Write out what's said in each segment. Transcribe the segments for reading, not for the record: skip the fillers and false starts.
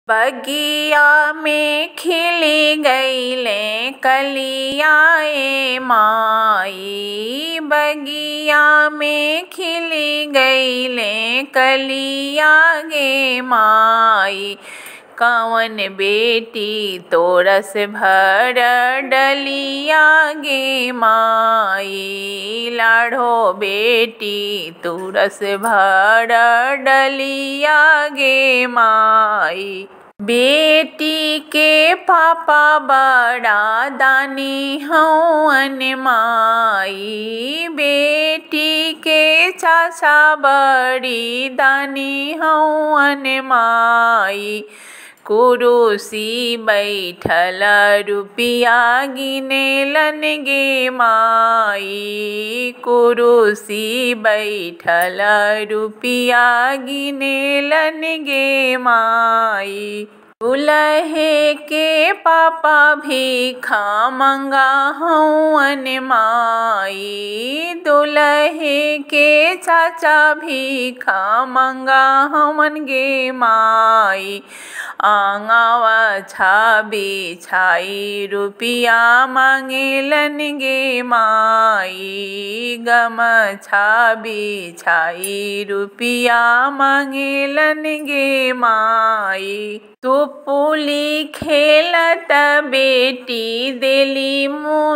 बगिया में खिली गईले कलियाए माई, बगिया में खिली गईले कलिया गे माई। कवन बेटी तोरस भर डलिया गे माई, लाढ़ो बेटी तोरस भर डलिया गे माई। बेटी के पापा बड़ा दानी हवन माई, बेटी के चाचा बड़ी दानी हवन माई। कुरुसी बैठल रुपिया गिनेलन गे माई, कुरुसी बैठल रुपिया गिनेलन गे माई। दुल्हे के पापा भीखा मंगा हवन माई, दुल्हे के चाचा भीखा मंगा हवन गे माई। आंगवा छाबी छाई रुपिया मांगेलन गे माई, गमछा बिछाई रुपिया मांगेलन गे माई। सुपुली खेलत बेटी देली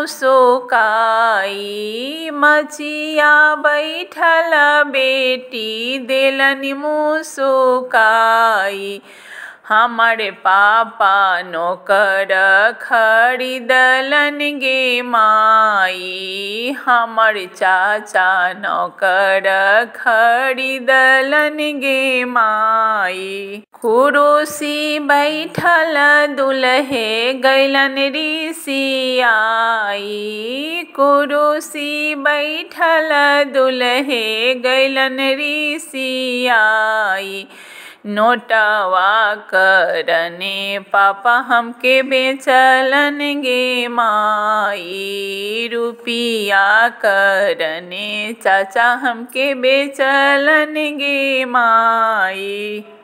मुसुकाई, मचिया बैठल बेटी देलन मुसुकाई। हमारे पापा नौकर खरीदलन गे माई, हमारे चाचा नौकर खरीदलन गे माई। कुरुसी बैठल दुल्हे गैलन रिसियाई, कुरुसी बैठल दुल्हे गैलन रिसियाई। नोटवा करने पापा हमके बेचलन गे माई, रुपिया करने चाचा हमके बेचलन गे माई।